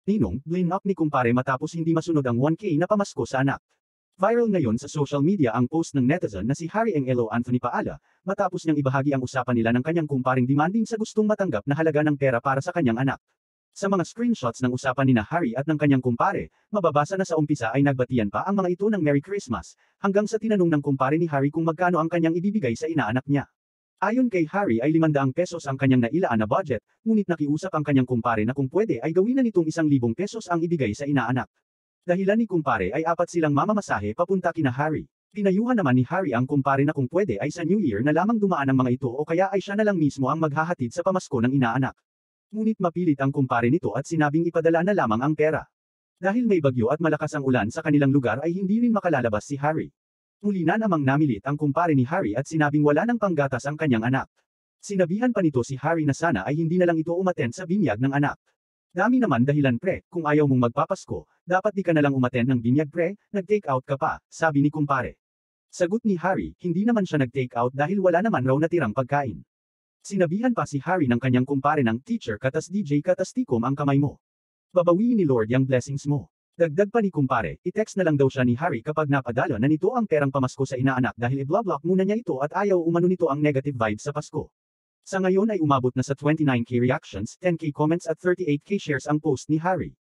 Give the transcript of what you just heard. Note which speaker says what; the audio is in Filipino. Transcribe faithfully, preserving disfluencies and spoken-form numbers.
Speaker 1: Ninong, blinak ni kumpare matapos hindi masunod ang one K na pamasko sa anak. Viral ngayon sa social media ang post ng netizen na si Harry Angelo Anthony Paala, matapos niyang ibahagi ang usapan nila ng kanyang kumparing demanding sa gustong matanggap na halaga ng pera para sa kanyang anak. Sa mga screenshots ng usapan ni na Harry at ng kanyang kumpare, mababasa na sa umpisa ay nagbatian pa ang mga ito ng Merry Christmas, hanggang sa tinanong ng kumpare ni Harry kung magkano ang kanyang ibibigay sa inaanak niya. Ayon kay Harry ay limandang pesos ang kanyang nailaan na budget, ngunit nakiusap ang kanyang kumpare na kung pwede ay gawin na nitong isang libong pesos ang ibigay sa inaanak. Dahilan ni kumpare ay apat silang mamamasahe papunta kina Harry. Pinayuhan naman ni Harry ang kumpare na kung pwede ay sa New Year na lamang dumaan ang mga ito o kaya ay siya na lang mismo ang maghahatid sa pamasko ng inaanak. Ngunit mapilit ang kumpare nito at sinabing ipadala na lamang ang pera. Dahil may bagyo at malakas ang ulan sa kanilang lugar ay hindi rin makalalabas si Harry. Muli na namang namilit ang kumpare ni Harry at sinabing wala nang panggatas ang kanyang anak. Sinabihan pa nito si Harry na sana ay hindi na lang ito umattend sa binyag ng anak. Dami naman dahilan pre, kung ayaw mong magpapasko, dapat di ka na lang umattend ng binyag pre, nag-take out ka pa, sabi ni kumpare. Sagot ni Harry, hindi naman siya nag-take out dahil wala naman raw natirang pagkain. Sinabihan pa si Harry ng kanyang kumpare ng teacher katas D J katas tikom ang kamay mo. Babawiin ni Lord yang blessings mo. Dagdag pa ni kumpare, i-text na lang daw siya ni Harry kapag napadala na nito ang perang pamasko sa inaanak dahil i-block muna niya ito at ayaw umano nito ang negative vibes sa Pasko. Sa ngayon ay umabot na sa twenty-nine K reactions, ten K comments at thirty-eight K shares ang post ni Harry.